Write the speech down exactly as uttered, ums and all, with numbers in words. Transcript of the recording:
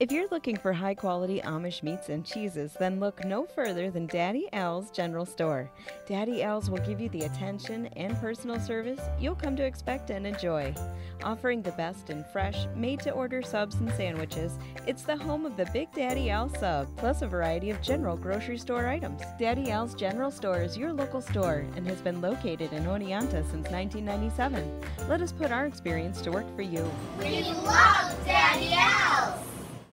If you're looking for high-quality Amish meats and cheeses, then look no further than Daddy Al's General Store. Daddy Al's will give you the attention and personal service you'll come to expect and enjoy. Offering the best in fresh, made-to-order subs and sandwiches, it's the home of the Big Daddy Al sub, plus a variety of general grocery store items. Daddy Al's General Store is your local store and has been located in Oneonta since nineteen ninety-seven. Let us put our experience to work for you. We love Daddy Al's!